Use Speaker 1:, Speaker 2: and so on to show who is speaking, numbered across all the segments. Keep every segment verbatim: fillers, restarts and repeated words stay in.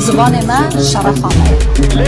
Speaker 1: زبان ما شرفانه.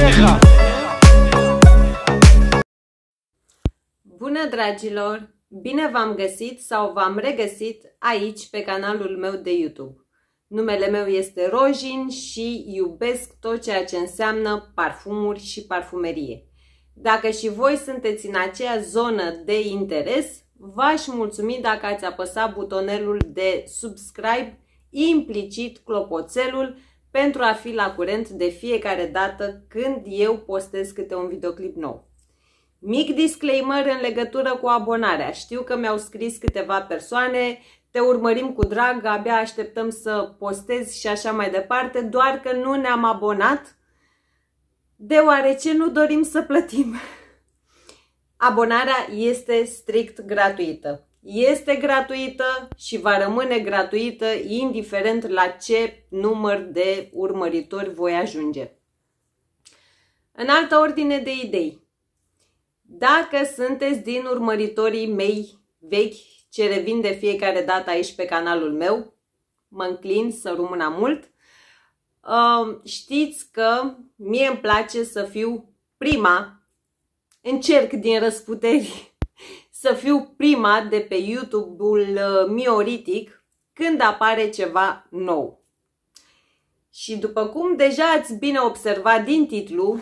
Speaker 2: Bună, dragilor! Bine v-am găsit sau v-am regăsit aici pe canalul meu de YouTube. Numele meu este Rojin și iubesc tot ceea ce înseamnă parfumuri și parfumerie. Dacă și voi sunteți în aceea zonă de interes, v-aș mulțumi dacă ați apăsat butonelul de subscribe, implicit clopoțelul, pentru a fi la curent de fiecare dată când eu postez câte un videoclip nou. Mic disclaimer în legătură cu abonarea. Știu că mi-au scris câteva persoane, te urmărim cu drag, abia așteptăm să postez și așa mai departe, doar că nu ne-am abonat, deoarece nu dorim să plătim. Abonarea este strict gratuită. Este gratuită și va rămâne gratuită indiferent la ce număr de urmăritori voi ajunge. În altă ordine de idei, dacă sunteți din urmăritorii mei vechi ce revin de fiecare dată aici pe canalul meu, mă înclin să rămână mult, știți că mie îmi place să fiu prima, încerc din răsputeri să fiu prima de pe YouTube-ul Mioritic când apare ceva nou. Și după cum deja ați bine observat din titlu,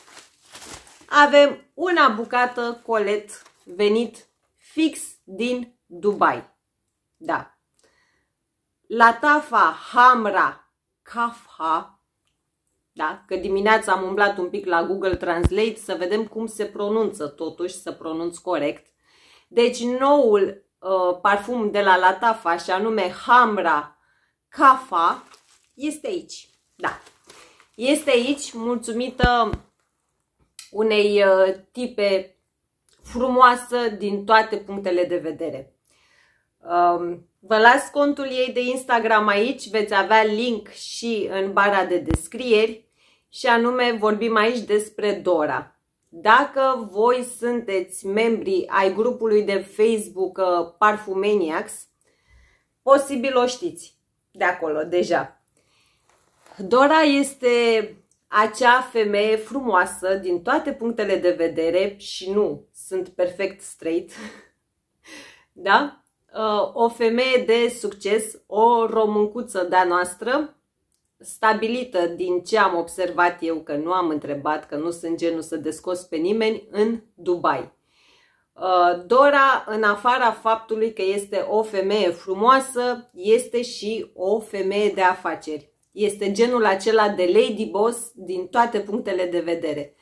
Speaker 2: avem una bucată colet venit fix din Dubai. Da. Latafa Hamra Kafha. Da, că dimineața am umblat un pic la Google Translate să vedem cum se pronunță totuși, să pronunț corect. Deci noul uh, parfum de la Latafa, și anume Hamra Kafha, este aici. Da. Este aici mulțumită unei uh, tipe frumoasă din toate punctele de vedere. Uh, vă las contul ei de Instagram aici, veți avea link și în bara de descrieri, și anume vorbim aici despre Dora. Dacă voi sunteți membri ai grupului de Facebook uh, Parfumaniacs, posibil o știți de acolo deja. Dora este acea femeie frumoasă din toate punctele de vedere și nu sunt perfect straight, da? O femeie de succes, o româncuță de-a noastră, stabilită din ce am observat eu, că nu am întrebat, că nu sunt genul să descos pe nimeni, în Dubai. Dora, în afara faptului că este o femeie frumoasă, este și o femeie de afaceri. Este genul acela de lady boss din toate punctele de vedere.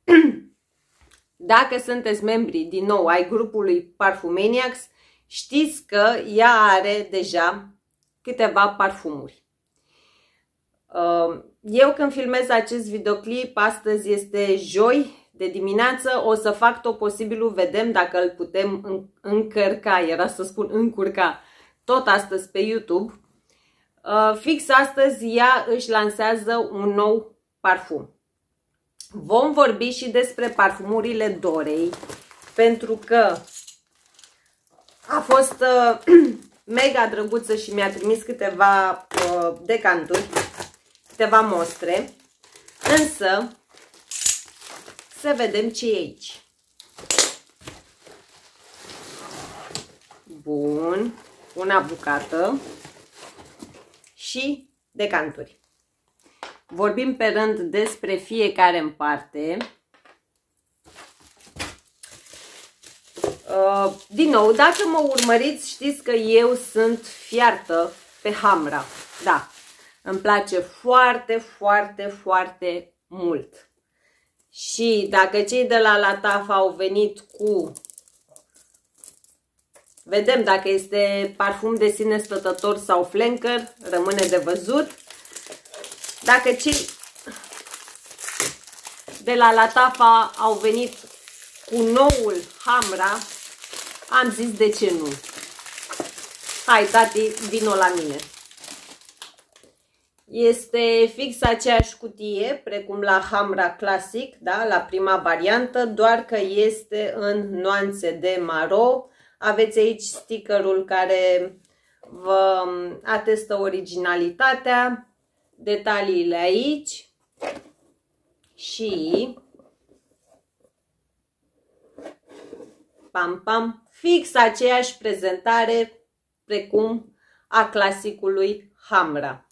Speaker 2: Dacă sunteți membri, din nou, ai grupului Parfumaniacs, știți că ea are deja câteva parfumuri. Eu când filmez acest videoclip, astăzi este joi de dimineață, o să fac tot posibilul, vedem dacă îl putem încărca, era să spun încurca, tot astăzi pe YouTube. Fix astăzi ea își lansează un nou parfum. Vom vorbi și despre parfumurile Dorei, pentru că a fost uh, mega drăguță și mi-a trimis câteva uh, decanturi, câteva mostre, însă să vedem ce e aici. Bun, una bucată și decanturi. Vorbim pe rând despre fiecare în parte. Uh, din nou, dacă mă urmăriți, știți că eu sunt fiartă pe Hamra. Da, îmi place foarte, foarte, foarte mult. Și dacă cei de la Latafa au venit cu... Vedem dacă este parfum de sine stătător sau flanker, rămâne de văzut. Dacă cei de la Latafa au venit cu noul Hamra, am zis de ce nu. Hai, tati, vino la mine. Este fix aceeași cutie, precum la Hamra Classic, da, la prima variantă, doar că este în nuanțe de maro. Aveți aici stickerul care vă atestă originalitatea. detaliile aici și pam, pam, fix aceeași prezentare precum a clasicului Hamra.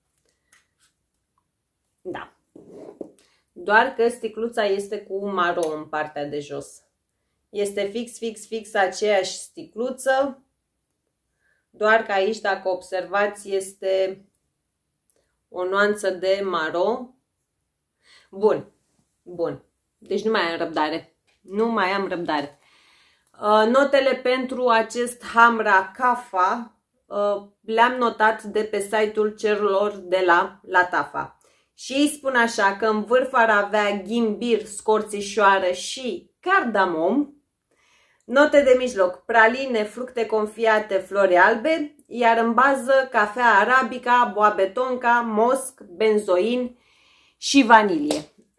Speaker 2: Da. Doar că sticluța este cu maro în partea de jos. Este fix, fix, fix aceeași sticluță, doar că aici, dacă observați, este o nuanță de maro. Bun, bun. Deci nu mai am răbdare. Nu mai am răbdare. Notele pentru acest Hamra Kafa le-am notat de pe site-ul celor de la Latafa. Și îi spun așa că în vârf ar avea ghimbir, scorțișoară și cardamom. Note de mijloc: praline, fructe confiate, flori albe, iar în bază cafea arabica, boabe tonka, mosc, benzoin și vanilie.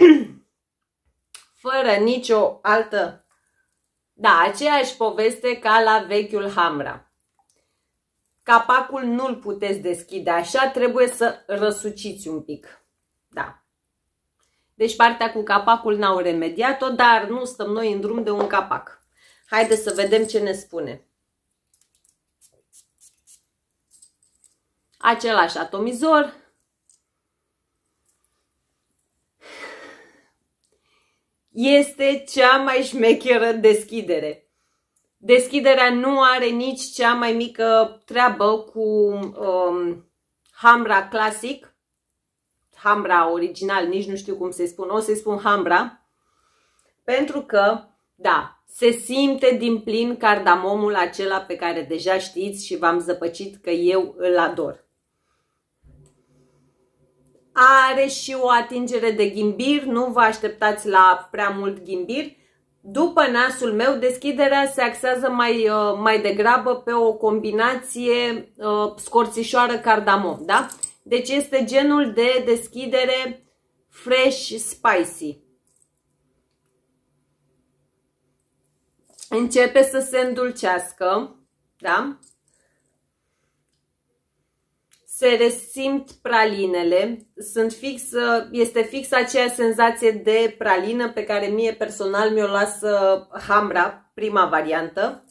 Speaker 2: Fără nicio altă, da, aceeași poveste ca la vechiul Hamra. Capacul nu-l puteți deschide așa, trebuie să răsuciți un pic. Da. Deci partea cu capacul n-au remediat-o, dar nu stăm noi în drum de un capac. Haideți să vedem ce ne spune. Același atomizor. Este cea mai șmecheră deschidere. Deschiderea nu are nici cea mai mică treabă cu um, Hamra clasic. Hamra original, nici nu știu cum să-i spun, o să-i spun Hamra. Pentru că, da, se simte din plin cardamomul acela pe care deja știți și v-am zăpăcit că eu îl ador. Are și o atingere de ghimbir, nu vă așteptați la prea mult ghimbir. După nasul meu, deschiderea se axează mai, mai degrabă pe o combinație uh, scorțișoară-cardamom, da? Deci este genul de deschidere fresh spicy. Începe să se îndulcească, da? Se resimt pralinele, sunt fix, este fix aceea senzație de pralină pe care mie personal mi-o lasă Hamra, prima variantă.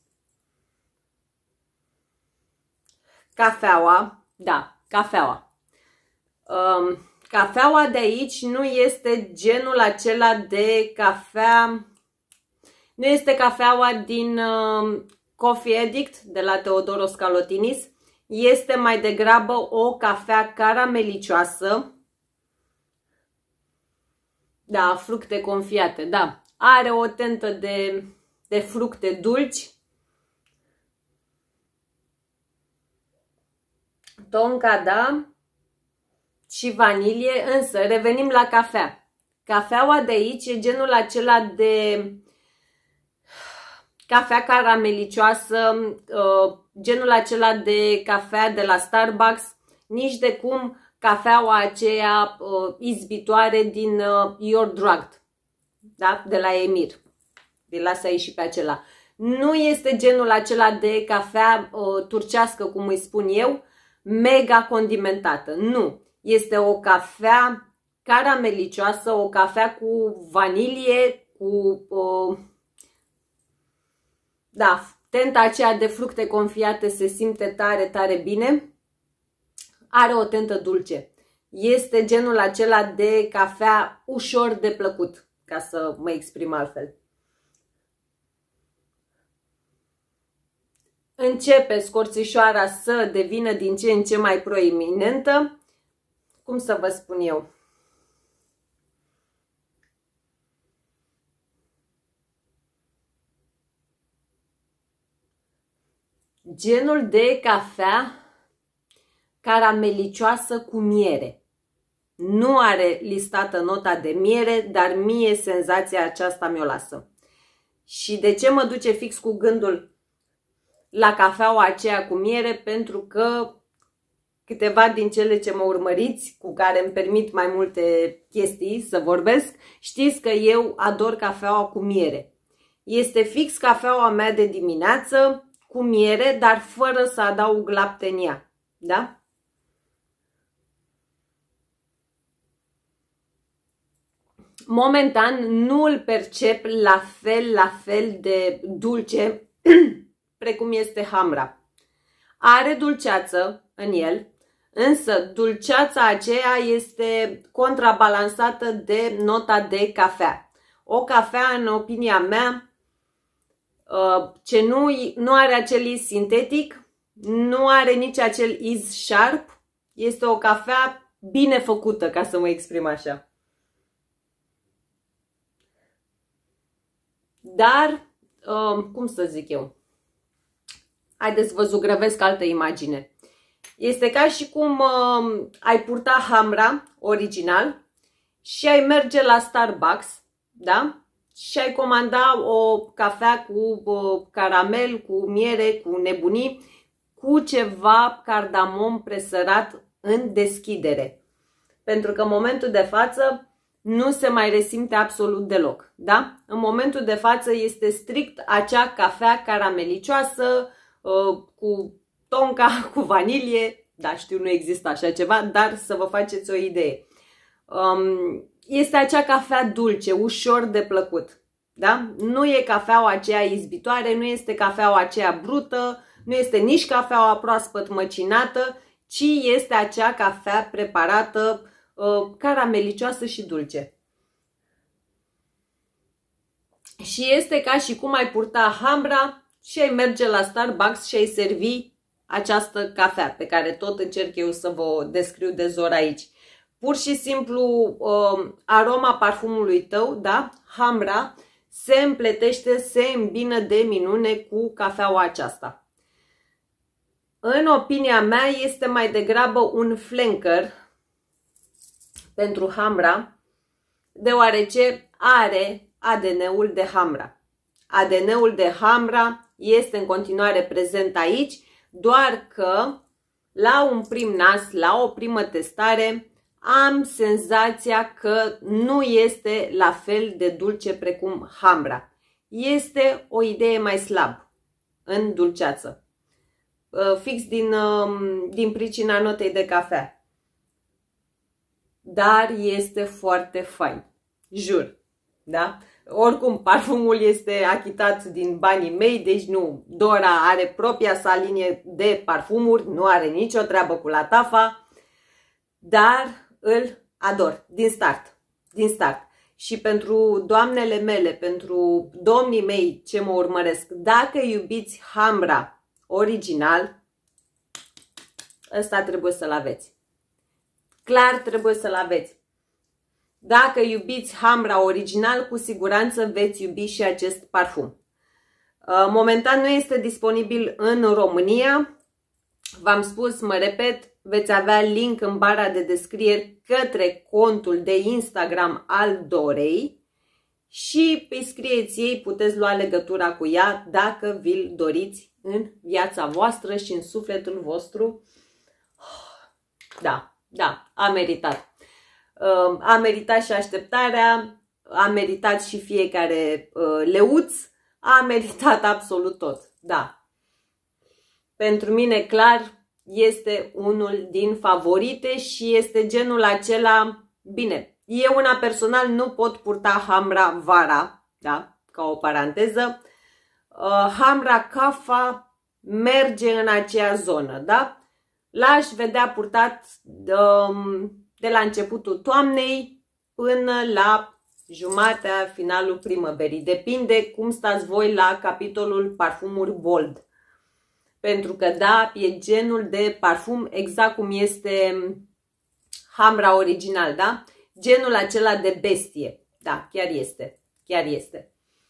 Speaker 2: Cafeaua, da, cafeaua. Um, cafeaua de aici nu este genul acela de cafea, nu este cafeaua din uh, Coffee Addict de la Teodoros Kalotinis. Este mai degrabă o cafea caramelicioasă. Da, fructe confiate, da. Are o tentă de, de fructe dulci. Tonka, da. Și vanilie, însă revenim la cafea. Cafeaua de aici e genul acela de cafea caramelicioasă, genul acela de cafea de la Starbucks, nici de cum cafeaua aceea izbitoare din You're Drugged, da? De la Emir. De lasă aici și pe acela. Nu este genul acela de cafea turcească, cum îi spun eu, mega condimentată. Nu. Este o cafea caramelicioasă, o cafea cu vanilie, cu... Uh, da, tenta aceea de fructe confiate se simte tare, tare bine. Are o tentă dulce. Este genul acela de cafea ușor de plăcut, ca să mă exprim altfel. Începe scorțișoara să devină din ce în ce mai proeminentă. Cum să vă spun eu? Genul de cafea caramelicioasă cu miere. Nu are listată nota de miere, dar mie senzația aceasta mi-o lasă. Și de ce mă duce fix cu gândul la cafeaua aceea cu miere? Pentru că câteva din cele ce mă urmăriți, cu care îmi permit mai multe chestii să vorbesc, știți că eu ador cafeaua cu miere. Este fix cafeaua mea de dimineață, cu miere, dar fără să adaug lapte în ea. Da? momentan nu îl percep la fel, la fel de dulce precum este Hamra. Are dulceață în el, însă dulceața aceea este contrabalansată de nota de cafea. O cafea, în opinia mea, ce nu, nu are acel iz sintetic, nu are nici acel iz sharp, este o cafea bine făcută, ca să mă exprim așa. Dar, cum să zic eu, haideți să vă zugrăvesc altă imagine. Este ca și cum uh, ai purta Hamra original și ai merge la Starbucks, da? Și ai comanda o cafea cu uh, caramel, cu miere, cu nebunii, cu ceva cardamom presărat în deschidere. Pentru că în momentul de față nu se mai resimte absolut deloc, da? În momentul de față este strict acea cafea caramelicioasă, uh, cu tonka, cu vanilie. Da, știu, nu există așa ceva, dar să vă faceți o idee. Um, este acea cafea dulce, ușor de plăcut. Da? Nu e cafeaua aceea izbitoare, nu este cafeaua aceea brută, nu este nici cafeaua proaspăt măcinată, ci este acea cafea preparată, uh, caramelicioasă și dulce. Și este ca și cum ai purta Hamra și ai merge la Starbucks și ai servi această cafea pe care tot încerc eu să vă descriu de zor aici. Pur și simplu uh, aroma parfumului tău, da? Hamra, se împletește, se îmbină de minune cu cafeaua aceasta. În opinia mea este mai degrabă un flanker pentru Hamra, deoarece are A D N-ul de Hamra. A D N-ul de Hamra este în continuare prezent aici, doar că la un prim nas, la o primă testare, am senzația că nu este la fel de dulce precum Hamra. Este o idee mai slab în dulceață, fix din, din pricina notei de cafea. Dar este foarte fain, jur, da? Oricum, parfumul este achitat din banii mei, deci nu, Dora are propria sa linie de parfumuri, nu are nicio treabă cu Latafa, dar îl ador din start, din start. Și pentru doamnele mele, pentru domnii mei ce mă urmăresc, dacă iubiți Hamra original, ăsta trebuie să-l aveți. Clar trebuie să-l aveți. Dacă iubiți Hamra original, cu siguranță veți iubi și acest parfum. Momentan nu este disponibil în România. V-am spus, mă repet, veți avea link în bara de descrieri către contul de Instagram al Dorei și îi scrieți ei, puteți lua legătura cu ea dacă vi-l doriți în viața voastră și în sufletul vostru. Da, da, a meritat. A meritat și așteptarea, a meritat și fiecare leuț, a meritat absolut tot, da. Pentru mine, clar, este unul din favorite și este genul acela, bine, eu una personal nu pot purta Hamra vara, da, ca o paranteză. Hamra Kafa merge în aceea zonă, da? L-aș vedea purtat de, de la începutul toamnei până la jumatea, finalul primăverii. Depinde cum stați voi la capitolul parfumuri bold. Pentru că, da, e genul de parfum exact cum este Hamra original, da? Genul acela de bestie. Da, chiar este. Chiar este.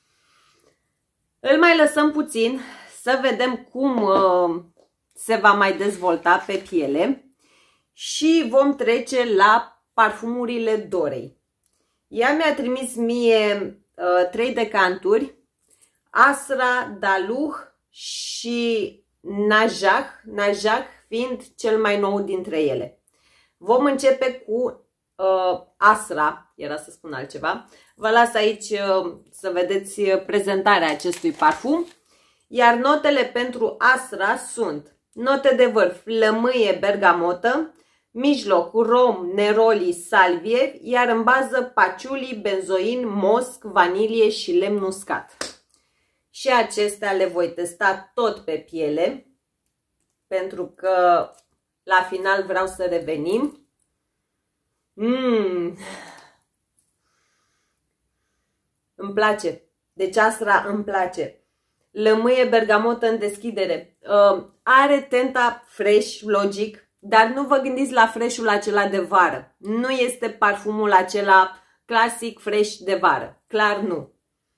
Speaker 2: Îl mai lăsăm puțin să vedem cum uh, se va mai dezvolta pe piele și vom trece la parfumurile Dorei. Ea mi-a trimis mie uh, trei decanturi, Asra, Daluh și Najah, Najah fiind cel mai nou dintre ele. Vom începe cu uh, Asra, era să spun altceva. Vă las aici uh, să vedeți prezentarea acestui parfum. Iar notele pentru Asra sunt note de vârf, lămâie, bergamotă, mijloc rom, neroli, salvie, iar în bază paciuli, benzoin, mosc, vanilie și lemn uscat. Și acestea le voi testa tot pe piele, pentru că la final vreau să revenim. Mmm! Îmi place. Deci astra îmi place. Lămâie bergamotă în deschidere. Uh, are tenta fresh, logic, dar nu vă gândiți la fresh-ul acela de vară. Nu este parfumul acela clasic fresh de vară. Clar nu.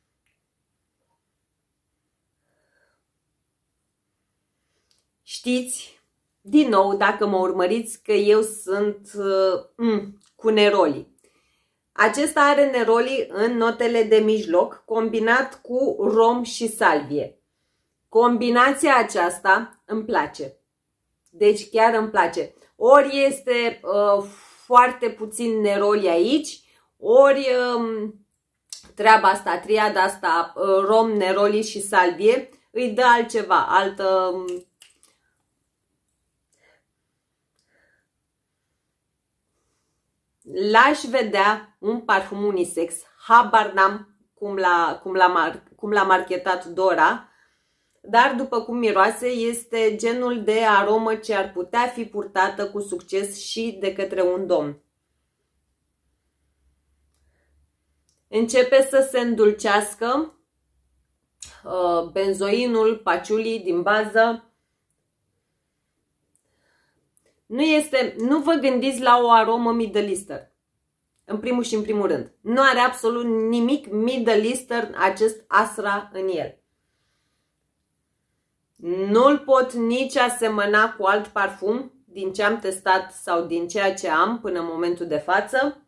Speaker 2: Știți, din nou, dacă mă urmăriți, că eu sunt uh, mm, cu neroli. Acesta are neroli în notele de mijloc, combinat cu rom și salvie. Combinația aceasta îmi place. Deci chiar îmi place. Ori este uh, foarte puțin neroli aici, ori uh, treaba asta, triada asta, uh, rom, neroli și salvie, îi dă altceva, altă... Uh, L-aș vedea un parfum unisex, habar n-am cum l-a cum l-a cum l-a marketat Dora, dar după cum miroase, este genul de aromă ce ar putea fi purtată cu succes și de către un domn. Începe să se îndulcească uh, benzoinul, paciulii din bază. Nu, este, nu vă gândiți la o aromă Middle Eastern, în primul și în primul rând. Nu are absolut nimic Middle Eastern acest asra în el. Nu-l pot nici asemăna cu alt parfum din ce am testat sau din ceea ce am până în momentul de față.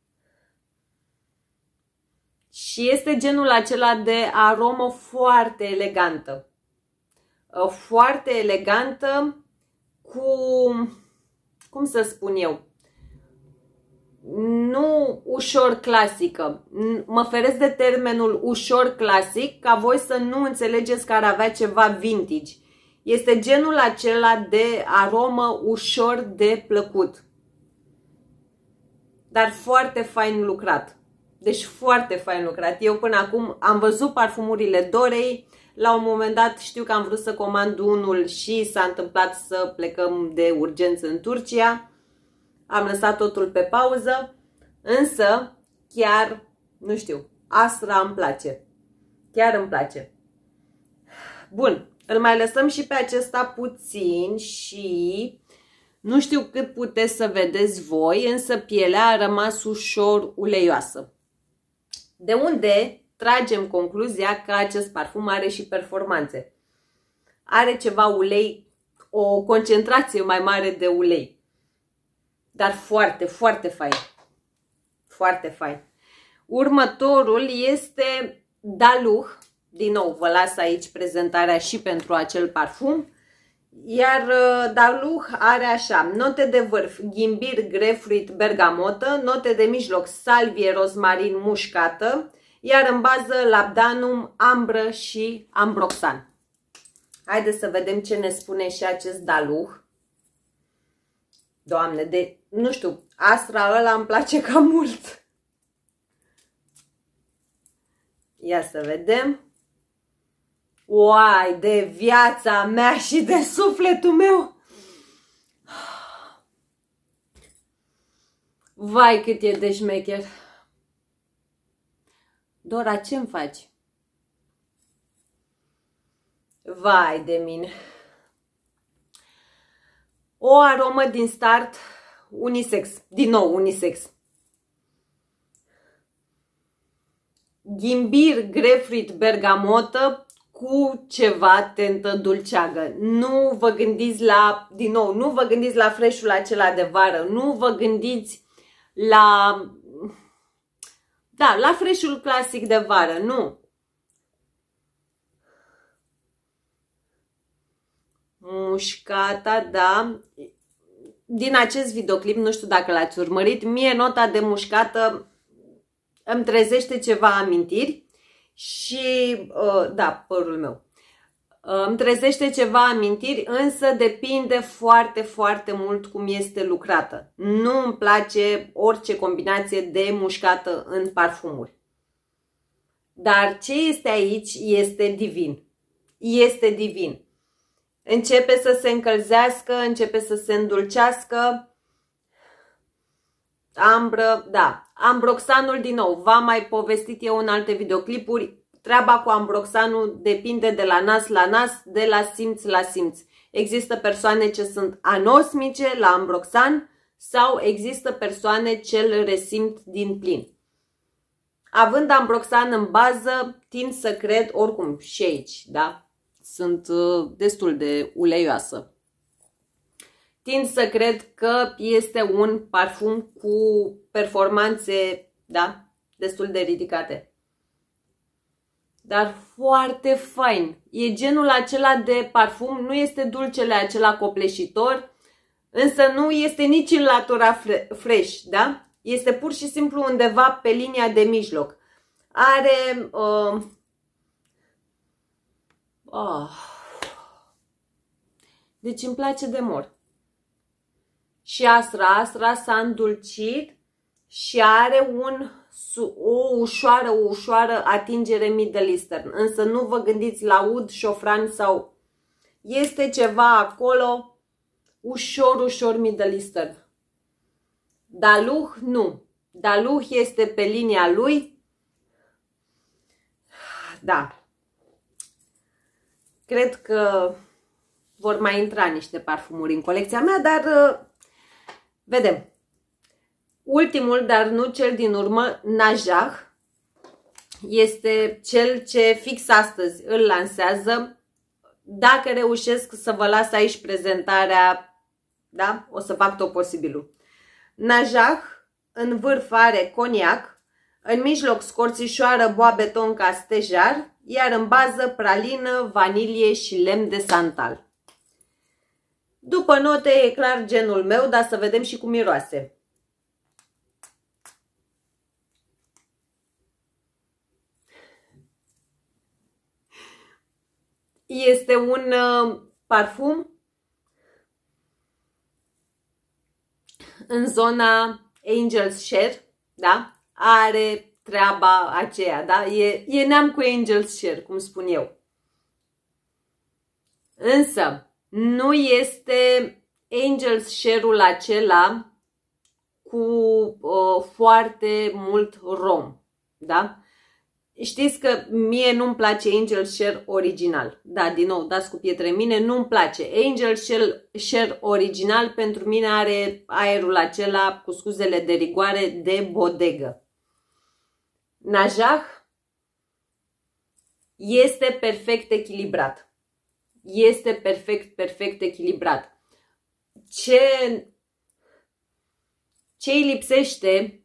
Speaker 2: Și este genul acela de aromă foarte elegantă. Foarte elegantă cu... cum să spun eu, nu ușor clasică. Mă feresc de termenul ușor clasic, ca voi să nu înțelegeți că ar avea ceva vintage. Este genul acela de aromă ușor de plăcut, dar foarte fain lucrat. Deci foarte fain lucrat. Eu până acum am văzut parfumurile Dorei. La un moment dat știu că am vrut să comand unul și s-a întâmplat să plecăm de urgență în Turcia. Am lăsat totul pe pauză, însă chiar, nu știu, astra îmi place. Chiar îmi place. Bun, îl mai lăsăm și pe acesta puțin și nu știu cât puteți să vedeți voi, însă pielea a rămas ușor uleioasă. De unde tragem concluzia că acest parfum are și performanțe. Are ceva ulei, o concentrație mai mare de ulei. Dar foarte, foarte fain. Foarte fain. Următorul este Daluh. Din nou, vă las aici prezentarea și pentru acel parfum. Iar Daluh are așa, note de vârf, ghimbir, grapefruit, bergamotă, note de mijloc, salvie, rozmarin, mușcată, iar în bază labdanum, ambră și ambroxan. Haideți să vedem ce ne spune și acest Daluh. Doamne, de, nu știu, astra ăla îmi place cam mult. Ia să vedem. Uai, de viața mea și de sufletul meu! Vai, cât e de șmecher! Dora, ce-mi faci? Vai de mine! O aromă din start unisex. Din nou unisex. Ghimbir, grapefruit, bergamotă cu ceva tentă dulceagă. Nu vă gândiți la, din nou, nu vă gândiți la fresh-ul acela de vară. Nu vă gândiți la, da, la fresh-ul clasic de vară. Nu. Mușcata, da. Din acest videoclip, nu știu dacă l-ați urmărit, mie nota de mușcată îmi trezește ceva amintiri și, uh, da, părul meu. Îmi trezește ceva amintiri, însă depinde foarte, foarte mult cum este lucrată. Nu îmi place orice combinație de mușcată în parfumuri. Dar ce este aici este divin. Este divin. Începe să se încălzească, începe să se îndulcească. Ambră, da. Ambroxanul, din nou, v-am mai povestit eu în alte videoclipuri. Treaba cu ambroxanul depinde de la nas la nas, de la simț la simț. Există persoane ce sunt anosmice la ambroxan sau există persoane ce îl resimt din plin. Având ambroxan în bază, tind să cred, oricum și aici, da? Sunt uh, destul de uleioasă. Tind să cred că este un parfum cu performanțe, da, destul de ridicate. Dar foarte fain. E genul acela de parfum, nu este dulcele acela copleșitor, însă nu este nici în latura fresh, da? Este pur și simplu undeva pe linia de mijloc. Are... Uh, oh, deci îmi place de mort. Și astra, astra s-a îndulcit și are un, o ușoară, o ușoară atingere Middle Eastern. Însă nu vă gândiți la ud, șofran sau... Este ceva acolo ușor, ușor Middle Eastern. Daluh, nu. Daluh este pe linia lui. Da. Cred că vor mai intra niște parfumuri în colecția mea, dar vedem. Ultimul, dar nu cel din urmă, Najah, este cel ce fix astăzi îl lansează. Dacă reușesc să vă las aici prezentarea, da, o să fac tot posibilul. Najah, în vârf are coniac, în mijloc scorțișoară boa beton ca stejar, iar în bază pralină, vanilie și lemn de santal. După note e clar genul meu, dar să vedem și cum miroase. Este un uh, parfum în zona Angel's Share, da? Are treaba aceea, da? E, e neam cu Angel's Share, cum spun eu. Însă, nu este Angel's Share-ul acela cu uh, foarte mult rom, da? Știți că mie nu-mi place Angel's Share original. Da, din nou, dați cu pietre mine, nu-mi place. Angel's Share original pentru mine are aerul acela, cu scuzele de rigoare, de bodegă. Najah este perfect echilibrat. Este perfect, perfect echilibrat. Ce, ce îi lipsește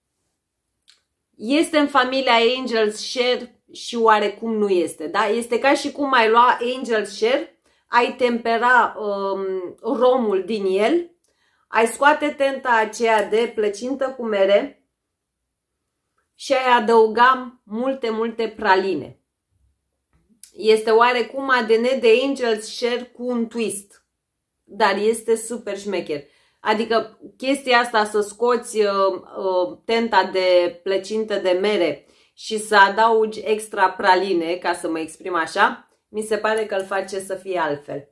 Speaker 2: este în familia Angel's Share și oarecum nu este, da? Este ca și cum ai lua Angel's Share, ai tempera um, romul din el, ai scoate tenta aceea de plăcintă cu mere și ai adăuga multe, multe praline. Este oarecum A D N de Angel's Share cu un twist, dar este super șmecher. Adică chestia asta să scoți uh, uh, tenta de plăcintă de mere și să adaugi extra praline, ca să mă exprim așa, mi se pare că îl face să fie altfel.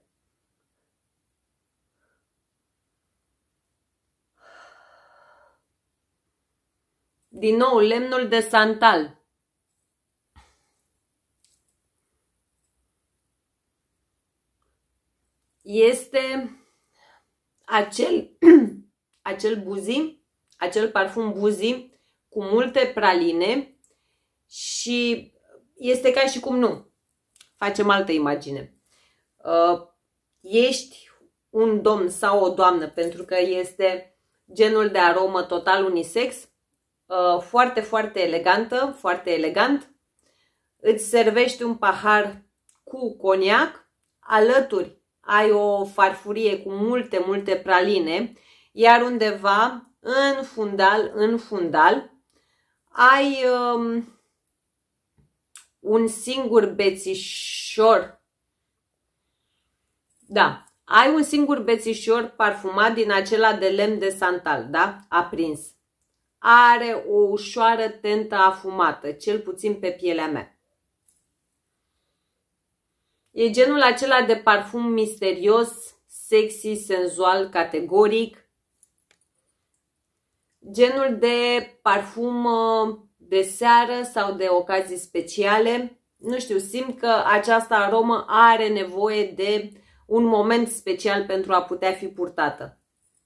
Speaker 2: Din nou, lemnul de santal. Este acel, acel buzi, acel parfum buzi cu multe praline și este ca și cum nu. Facem altă imagine. Uh, ești un domn sau o doamnă, pentru că este genul de aromă total unisex, uh, foarte, foarte elegantă, foarte elegant. Îți servești un pahar cu coniac, alături ai o farfurie cu multe, multe praline, iar undeva în fundal, în fundal, ai um, un singur bețișor Da, ai un singur bețișor parfumat din acela de lemn de santal, da? Aprins. Are o ușoară tentă afumată, cel puțin pe pielea mea. E genul acela de parfum misterios, sexy, senzual, categoric. Genul de parfum de seară sau de ocazii speciale. Nu știu, simt că această aromă are nevoie de un moment special pentru a putea fi purtată.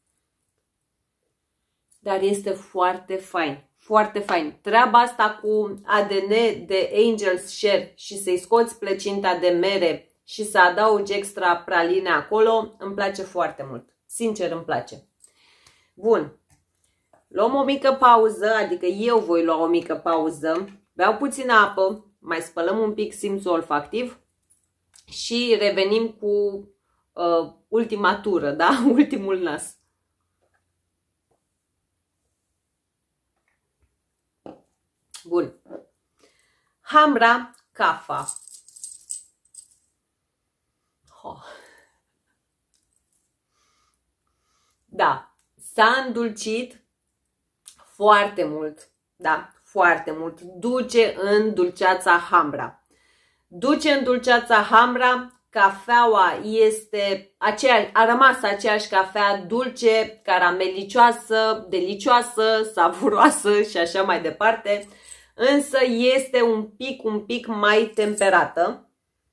Speaker 2: Dar este foarte fain, foarte fain. Treaba asta cu A D N de Angel's Share și să-i scoți plăcinta de mere și să adaugi extra praline acolo, îmi place foarte mult. Sincer, îmi place. Bun. Luăm o mică pauză, adică eu voi lua o mică pauză. Beau puțină apă, mai spălăm un pic simțul olfactiv și revenim cu uh, ultima tură, da? Ultimul nas. Bun. Hamra Kafa. Oh. Da, s-a îndulcit foarte mult, da, foarte mult. Duce în dulceața Hamra. Duce în dulceața Hamra. Cafeaua este aceeași, a rămas aceeași cafea dulce, caramelicioasă, delicioasă, savuroasă și așa mai departe. Însă este un pic, un pic mai temperată.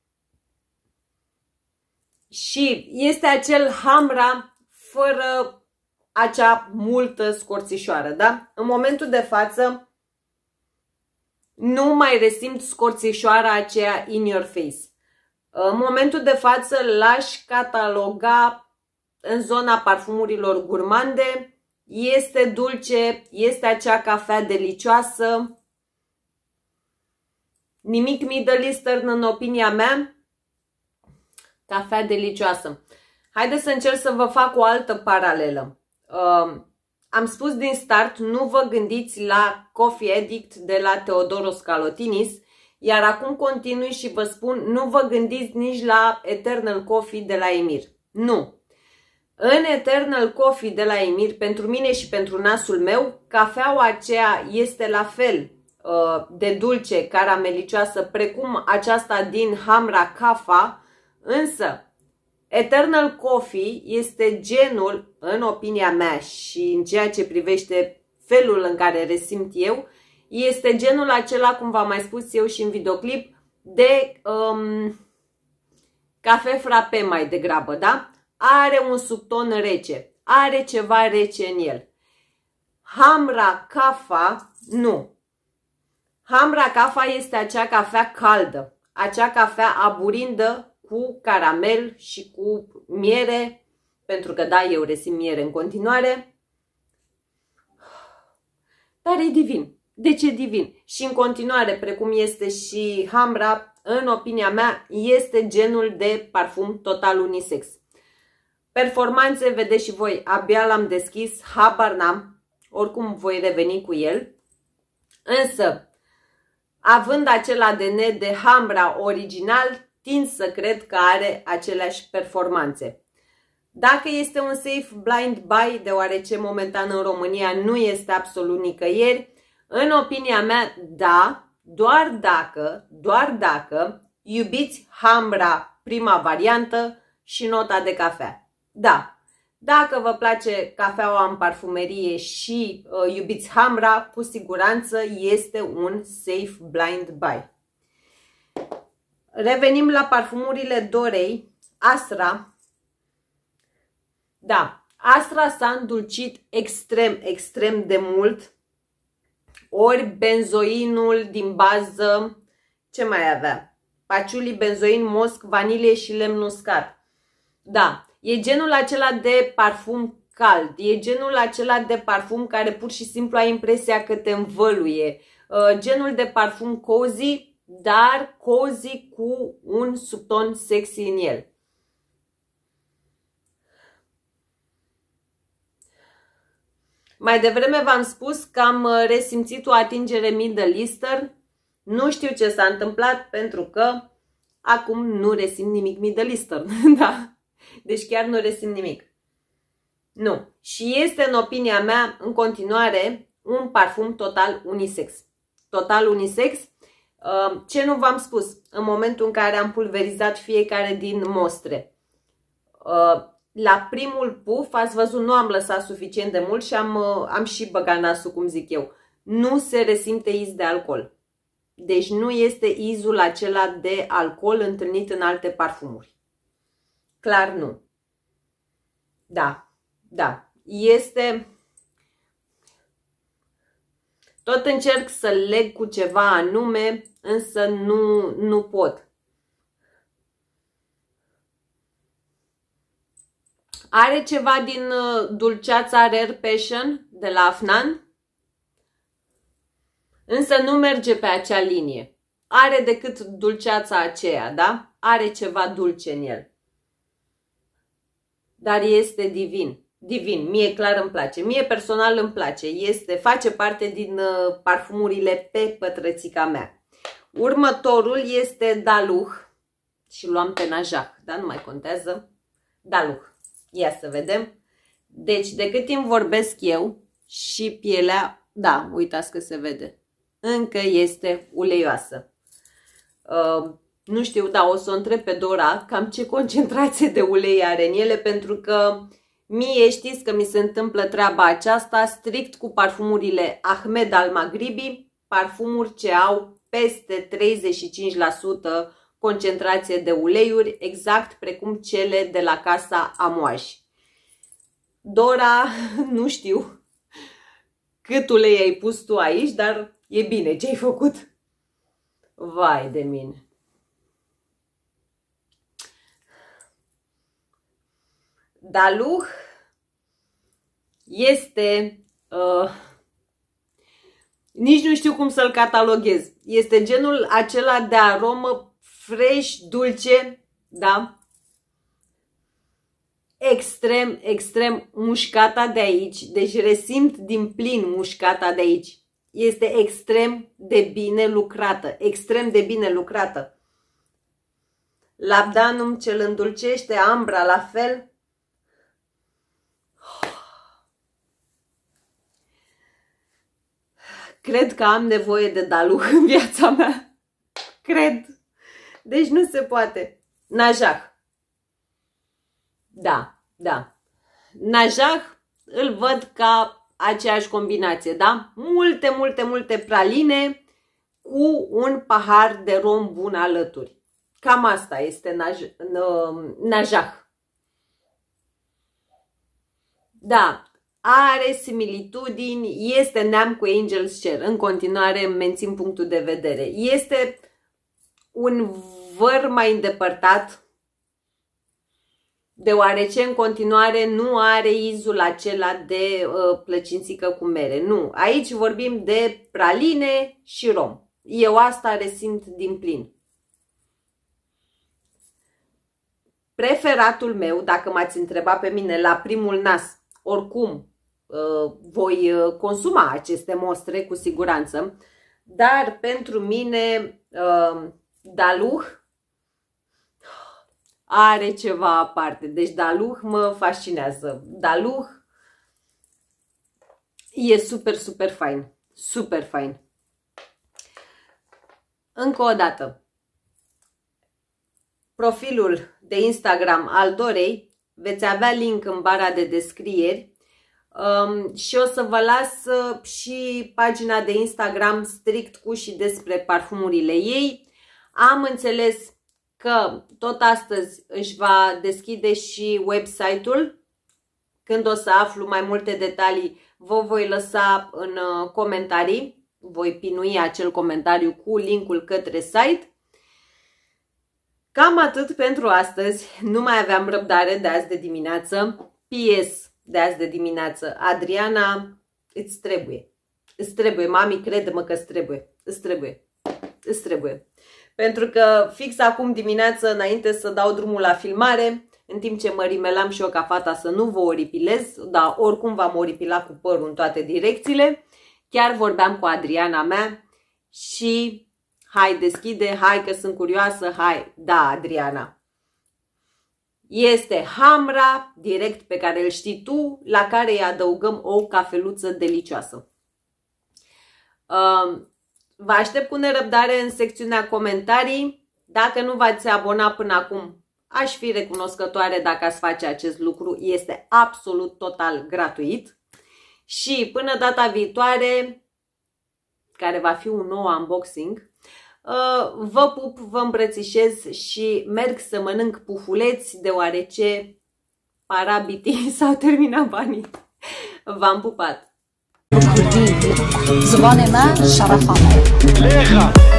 Speaker 2: Și este acel Hamra fără acea multă scorțișoară, da? În momentul de față nu mai resimt scorțișoara aceea in your face. În momentul de față l-aș cataloga în zona parfumurilor gurmande. Este dulce, este acea cafea delicioasă. Nimic Middle Eastern în opinia mea. Cafea delicioasă. Haideți să încerc să vă fac o altă paralelă. Uh, am spus din start, nu vă gândiți la Coffee Addict de la Theodoros Kalotinis, iar acum continui și vă spun, nu vă gândiți nici la Eternal Coffee de la Emir. Nu. În Eternal Coffee de la Emir, pentru mine și pentru nasul meu, cafeaua aceea este la fel uh, de dulce, caramelicioasă, precum aceasta din Hamra Kafa, însă Eternal Coffee este genul, în opinia mea și în ceea ce privește felul în care resimt eu, este genul acela, cum v-am mai spus eu și în videoclip, de um, cafe frappe mai degrabă, da? Are un subton rece, are ceva rece în el. Hamra Kafa, nu. Hamra Kafa este acea cafea caldă, acea cafea aburindă cu caramel și cu miere, pentru că da, eu resimt miere în continuare. Dar e divin. De ce divin? Și în continuare, precum este și Hamra, în opinia mea, este genul de parfum total unisex. Performanțe, vedeți și voi, abia l-am deschis, habar n-am, oricum voi reveni cu el. Însă, având acel A D N de Hamra original, tind să cred că are aceleași performanțe. Dacă este un safe blind buy, deoarece momentan în România nu este absolut nicăieri, în opinia mea, da, doar dacă, doar dacă iubiți Hamra, prima variantă și nota de cafea. Da, dacă vă place cafeaua în parfumerie și uh, iubiți Hamra, cu siguranță este un safe blind buy. Revenim la parfumurile Dorei. Astra. Da, Astra s-a îndulcit extrem, extrem de mult. Ori benzoinul din bază, ce mai avea? Paciuli, benzoin, mosc, vanilie și lemn uscat. Da, e genul acela de parfum cald. E genul acela de parfum care pur și simplu ai impresia că te învăluie. Genul de parfum cozy, dar cozy cu un subton sexy în el. Mai devreme v-am spus că am resimțit o atingere Middle Eastern. Nu știu ce s-a întâmplat pentru că acum nu resimt nimic Middle Eastern. Da. Deci chiar nu resimt nimic. Nu. Și este, în opinia mea, în continuare, un parfum total unisex. Total unisex. Ce nu v-am spus în momentul în care am pulverizat fiecare din mostre. La primul puf, ați văzut, nu am lăsat suficient de mult și am, am și băgat nasul, cum zic eu. Nu se resimte iz de alcool. Deci nu este izul acela de alcool întâlnit în alte parfumuri. Clar nu. Da, da. Este... Tot încerc să-l leg cu ceva anume, însă nu, nu pot. Are ceva din dulceața Rare Passion de la Afnan, însă nu merge pe acea linie. Are decât dulceața aceea, da? Are ceva dulce în el. Dar este divin. Divin. Mie clar îmi place. Mie personal îmi place. Este, face parte din uh, parfumurile pe pătrățica mea. Următorul este Daluh. Și luam pe Najah, dar nu mai contează. Daluh. Ia să vedem. Deci, de cât timp vorbesc eu și pielea, da, uitați că se vede. Încă este uleioasă. Uh, nu știu, da, o să o întreb pe Dora cam ce concentrație de ulei are în ele, pentru că mie știți că mi se întâmplă treaba aceasta strict cu parfumurile Ahmed Al Maghribi, parfumuri ce au peste treizeci și cinci la sută concentrație de uleiuri, exact precum cele de la casa Amouage. Dora, nu știu cât ulei ai pus tu aici, dar e bine ce ai făcut. Vai de mine. Daluh este, uh, nici nu știu cum să-l cataloghez. Este genul acela de aromă fresh, dulce, da? Extrem, extrem mușcata de aici. Deci resimt din plin mușcata de aici. Este extrem de bine lucrată. Extrem de bine lucrată. Labdanum ce îl îndulcește, ambra la fel. Cred că am nevoie de Daluh în viața mea. Cred. Deci nu se poate. Najah. Da, da. Najah îl văd ca aceeași combinație, da? Multe, multe, multe praline cu un pahar de rom bun alături. Cam asta este naj, Najah. Da, are similitudini, este neam cu Angel's Share. În continuare mențin punctul de vedere. Este un văr mai îndepărtat, deoarece în continuare nu are izul acela de uh, plăcințică cu mere. Nu, aici vorbim de praline și rom. Eu asta resimt din plin. Preferatul meu, dacă m-ați întrebat pe mine la primul nas, oricum uh, voi consuma aceste mostre cu siguranță, dar pentru mine uh, Daluh are ceva aparte. Deci Daluh mă fascinează. Daluh e super, super fain. Super fain. Încă o dată. Profilul de Instagram al Dorei veți avea link în bara de descrieri um, și o să vă las uh, și pagina de Instagram strict cu și despre parfumurile ei. Am înțeles că tot astăzi își va deschide și website-ul. Când o să aflu mai multe detalii, vă voi lăsa în comentarii. Voi pinui acel comentariu cu linkul către site. Cam atât pentru astăzi. Nu mai aveam răbdare de azi de dimineață. P S de azi de dimineață. Adriana, îți trebuie. Îți trebuie, mami, crede-mă că îți trebuie. Îți trebuie. Îți trebuie. Pentru că fix acum dimineață, înainte să dau drumul la filmare, în timp ce mă rimelam și eu ca fata să nu vă oripilez, dar oricum v-am oripilat cu părul în toate direcțiile, chiar vorbeam cu Adriana mea și hai, deschide, hai că sunt curioasă, hai, da, Adriana. este Hamra, direct pe care îl știi tu, la care îi adăugăm o cafeluță delicioasă. Vă aștept cu nerăbdare în secțiunea comentarii. Dacă nu v-ați abonat până acum, aș fi recunoscătoare dacă ați face acest lucru. Este absolut total gratuit. Și până data viitoare, care va fi un nou unboxing, vă pup, vă îmbrățișez și merg să mănânc pufuleți, deoarece parabitii s-au terminat banii. V-am pupat!
Speaker 1: زبان من شرف آمد.